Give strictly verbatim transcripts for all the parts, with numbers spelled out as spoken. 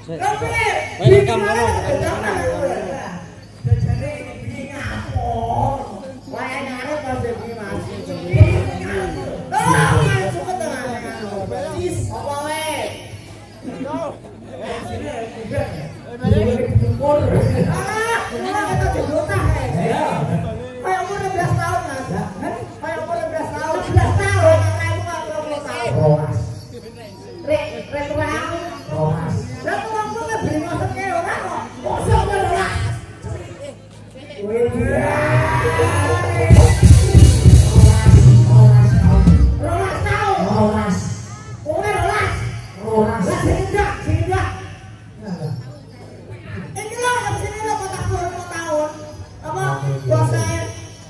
Baik rekam kono. Jane iki ngapor. Wae ngarep pas iki Mas. Ah, masuk ke tengah. Is apa wae? Yo. Eh, sini kumpul. Kumpul. Ah, ora kata jebotah. Ya. Kayak umur enam belas tahun, Mas. Kayak umur enam belas tahun. enam belas tahun. Kayak umur dua puluh tahun. Rolas. Rek, rek kurang. Rolas. Lah kok ngomongnya beli maksud kayak ora kok. Kosong kok rolas. Wih. Rolas tahun. Rolas. Umur rolas. Rolas. Lah sindak, sindak. Ini loh, sini loh kotak dua puluh tahun. Apa? Dosen.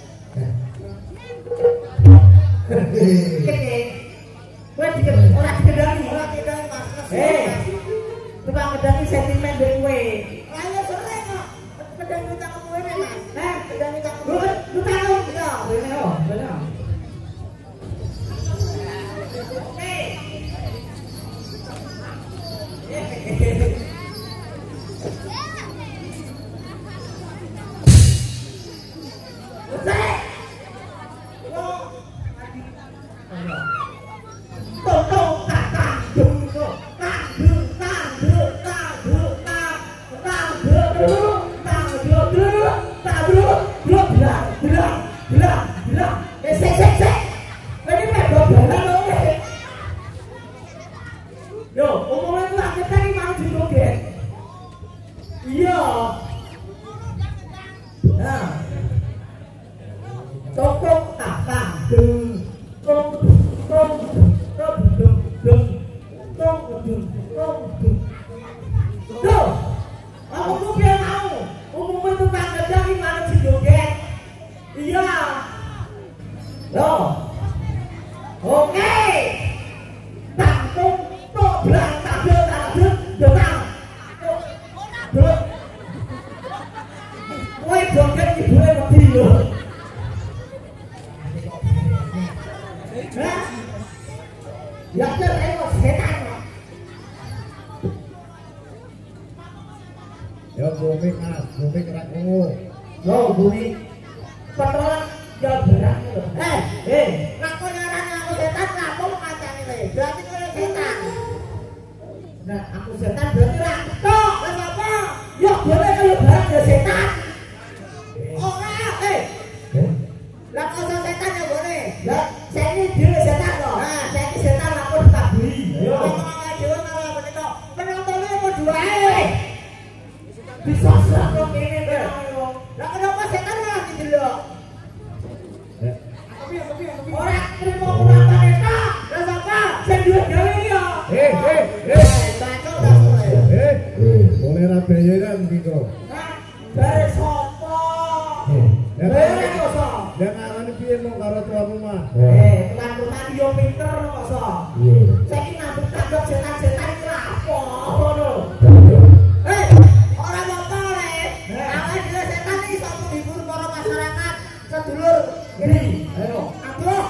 Kene. Kowe dikit ora dikendani, ora dikendani Mas. Hei. Tukang ngedani sentimen dari kowe. Ayo sore kok. Kedang utang kowe Mas. Heh, kedang utang kowe. Lu tahu ya, bener kok, bener. Oke. Yo, omongan lah kita ini mau dijoget. Iya. Nah. Tokok tak dung. Tong tong tong dung dung. Tong dung tong dung. Tuh. Aku tuh biar mau. Omongan tukang gedang ini mau dijoget. Iya. Loh. Oke. Tanggung belang tabel tabel denang dulu kowe joget ibune wedi lho hah ya kira setan ya bumi Mas bumi kerak krungu lho bumi penelan ya berak lho eh eh nek kowe ngarani aku setan apa ngacani kowe berarti kowe setan. Nah, aku setan berarti rantok, lah apa? Ya boleh kalau barang ya setan. Ora, eh. Lah kalau setan ya boleh. Lah, saya ini dhewe setan kok. Nah, saya ini setan aku ditabui. Ayo. Ngomong dhewe karo aku nek penontonnya apa duwe. Bisa sak kok ngene kok. Lah kenapa setan malah didelok? Ya. Tapi tapi tapi ora trimo penonton eta. Lah apa? Sing duwe gawe ya. Eh, eh, eh. Eh, boleh rabaya kan gitu. Hah? Dari sopo? Ya Dari koso. Yang ngarani piye mau karo tuan rumah? Eh, tuan rumah dia pinter koso. Iya. Saiki nambut tanggap setan-setan iki lha apa ngono? Eh, ora apa-apa le. Awake dhewe setan iki iso menghibur para masyarakat sedulur ini. Ayo, aduh.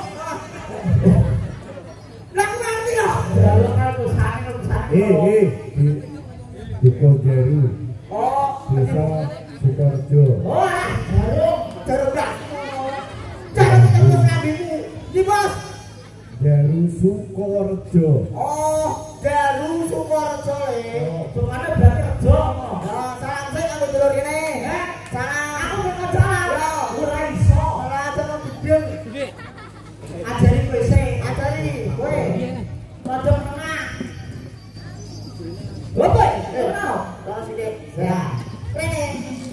Lah ngerti yo. Dalu aku sane aku Eh, eh. Diko Jeru. Oh, Desa Sukorejo. oh, jarum, jarum gas. Jarum ketemu nabimu. Di bos. Jeru Sukorejo. Oh, jarum Sukorejo le. Sukane berarti rejo. Ya, salam sing aku dulur kene. Heh, salam. Aku kok jalan. Ya, ora iso. Ora ono gedeng. Ajari kowe sih, ajari kowe. Padha menengah. Lopo, eh, no. Kalau sini, ya. Rene.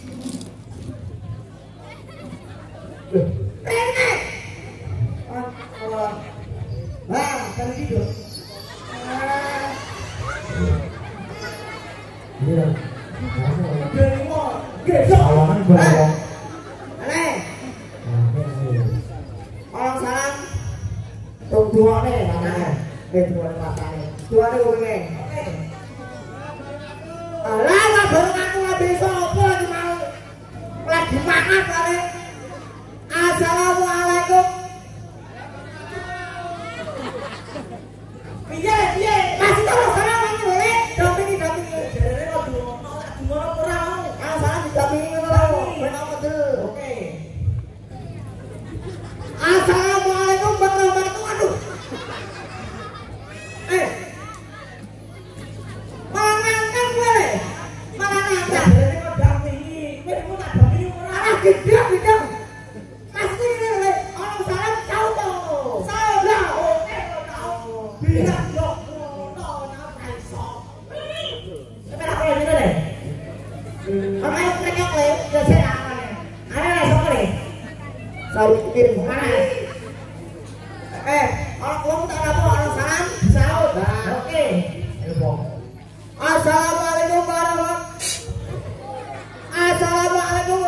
Rene. Ah, oh. Ah, kan gitu. Ah. Iya. Gelimo, gesok. Awangan bareng. Ale. Orang salam. Tung duane matane. Eh, duane matane. Duane kupinge. Alah, lah baru aku ngambil sopo lagi mau lagi makan kali. Assalamualaikum. Piye piye? Masih kalau salam lagi boleh? Dampingi dampingi. Apa yang kenyok le? Biasa apa? Ada siapa nih? Saud kirim mana? Eh, orang tua tak ada apa? Orang salam, Saud. Oke. Assalamualaikum warahmatullahi. Assalamualaikum.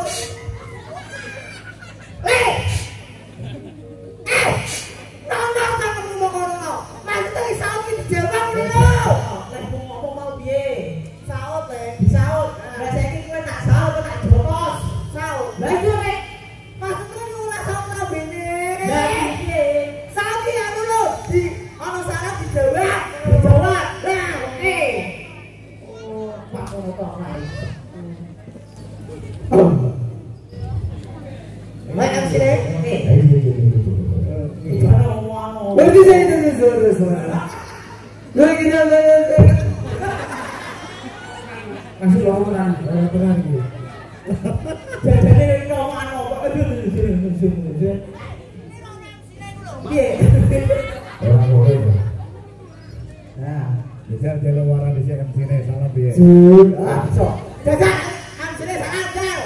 Eh, eh, nona kamu mau ngono? Mantu Saud di Jawa dulu. Lek ngomong mau piye? Saud le, Saud. Lah saiki kowe tak Saud tak jopos. Saud. Lah iya nek maksudku ora Saud ta bene. Lah piye? Saud ya dulu di ono sarap di Jawa. Di Jawa. Lah oke. Oh, Pak ngono tok lae. Baik M C deh. Oke. Itu ana ngomong. Berarti saya itu suara-suara. Lah kita masih lama tenang, lama tenang gitu. Jadi ngomong apa? Aduh, iya. Orang boleh. Nah, bisa jalan warna di sini M C salam dia. Ah, so. Jaga M C salam gal.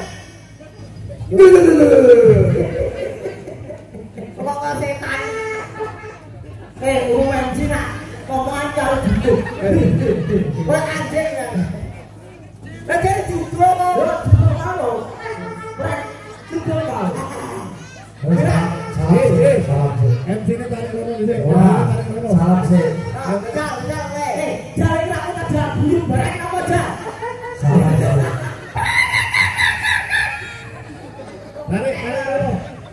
Kalau kau setan, eh urung M C nak ngomong aja gitu. Buat anjing kan. Lagi juga mau, juga mau, juga mau. Salam sih, salam sih. M C ini tarik ngomong di sini. Wah, salam sih. Jangan, jangan, eh, jangan aku tak jalan burung barang apa aja. Salam sih. Tarik, tarik, ayo.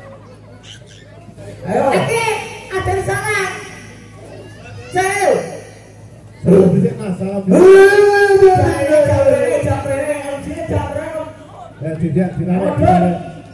Ayo. Oke, ada di sana. Saya. Salam sih, mas, salam sih. Ya tidak tidak tidak.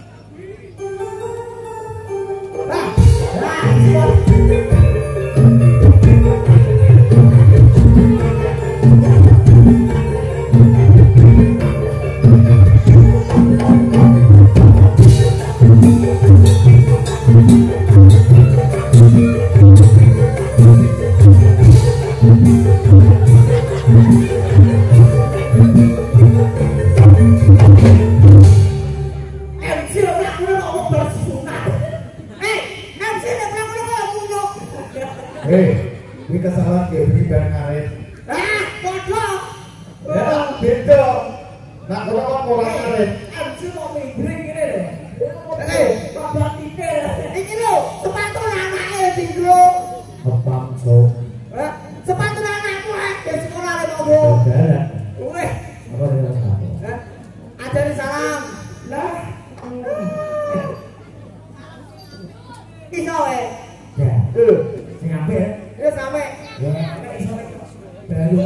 Hei, ini kesalahan kayak begini bareng karet. Ah, bodoh. Ya, beda. Nak kalau mau orang karet. M C mau mingling gini deh. Hei, babak tipe. Ini lo, sepatu anaknya tinggal. Abang so. Sepatu anakku ah, di sekolah ada ngomong. Ada. Weh. Apa dia ngomong? Ada di salam. Lah. Kisah eh. Ya. Tuh. Sampai ya sampai ya baru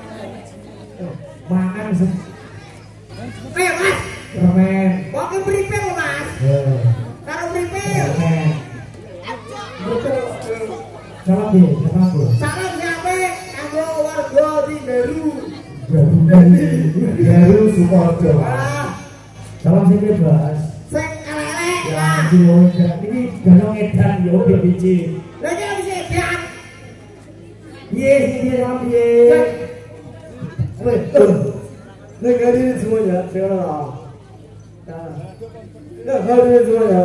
makan sih eh mas permen mau ke prepare lo mas taruh prepare betul salam deh salam deh salam siapa kanggo warga di Baru Baru Baru Sukoharjo salam sih bebas sing elek ya ini galong edan yo B B C lagi habis edan yes ini salam yes nih hadirin semuanya sekarang nah hadirin semuanya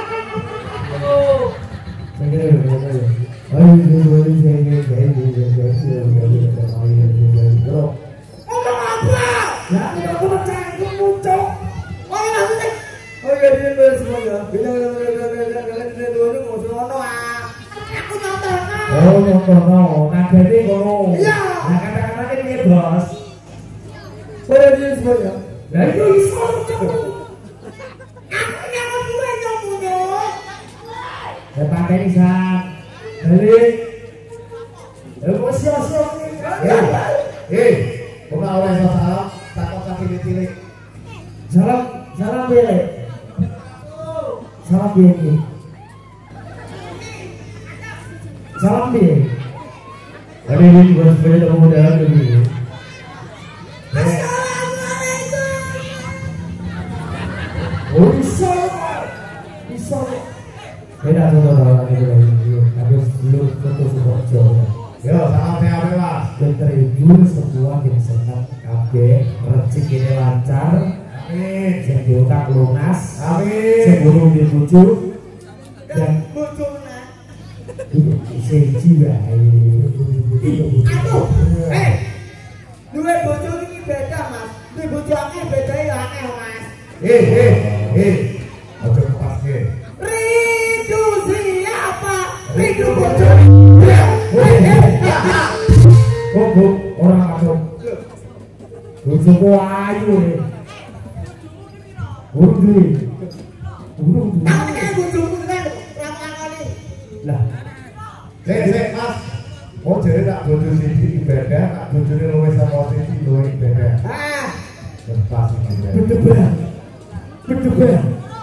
ngomong apa? Ya, aku bercanda muncul. Ngomong apa? Oh ya hadirin semuanya. Bilang kalian kalian dua ini mau selono ah. Aku nonton. Oh nonton, nah jadi kono. Iya. Nah kata-kata ini bos. Oh hadirin semuanya. Lah itu iso coba. Aku nyamuk gue nyamuknya. Ya pakai ini sang. Balik. Aku siap-siap nih. Eh, kau awal salam, takut kaki ditilik. Salam, salam beli. Salam beli. Salam beli. Hari ini juga sepeda kemudahan dulu. Assalamualaikum. Oh bisa, bisa. Beda tuh orang itu lagi. Habis dulu foto Sukoharjo. Yo, salam P A P mas. Dan terhibur semua makin seneng kabeh rezekine lancar. Amin. Sing diutang lunas. Amin. Sing urung di bojo dan bojo meneh. Sing jiwa. Aduh. Eh. Duwe bojo iki beda, Mas. Duwe bojo akeh beda ya akeh, Mas. Eh, eh, eh. Ojo paske. Rindu siapa? Rindu bojo. Oh, bu, orang masuk. Bojoku ayu nih. Urung duwe. Urung duwe. Aku kan bojomu kan lakoni. Lah, Sik, sik, Mas. Oh, jadi tak bojo siji ibadah, tak bojone luwih saka siji luwih ibadah. Ah, Lepas iki. berdebar. Berdebar.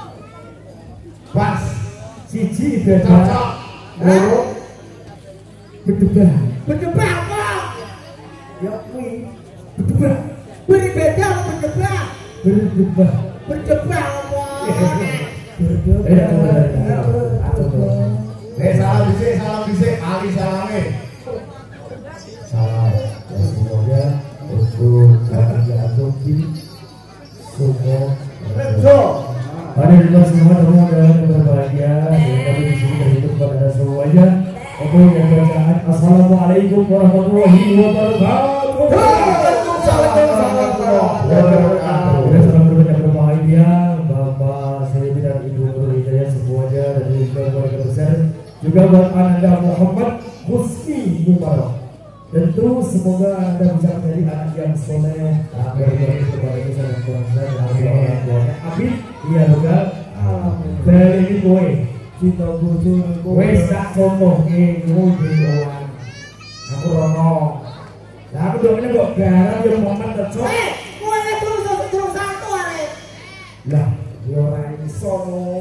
Pas. Siji ibadah. Cocok. Loro berdebar. berdebat apa? Ya kuwi berdebar. Berbeda apa berdebat? Berdebar. Berdebat apa? Berdebar. Eh, salam dhisik, salam dhisik, ali salame. Salam. Ya semoga untuk keluarga Toki Suko Rejo. Ada di luar semua semua dalam yang berbahagia dan kami di sini terhidup kepada semuanya. Oke, yang bacaan Assalamualaikum warahmatullahi wabarakatuh. Waalaikumsalam warahmatullahi wabarakatuh. Kita salam berbahagia berbahagia Bapak Sayyidi dan Ibu Nurul Hidayah semuanya dari keluarga besar. Juga buat Anda Muhammad Husni Mubarak. Tentu semoga Anda bisa menjadi anak yang soleh, berbakti kepada Nusa dan bangsa dan orang tuanya. Amin. Iya betul. Dari ini kowe, cinta bojo kowe sak contoh ke kowe dewan. Aku rono. Lah aku dong ini kok garam yo momen kecok. Eh, kowe terus terus satu arek. Lah, yo ora iso no.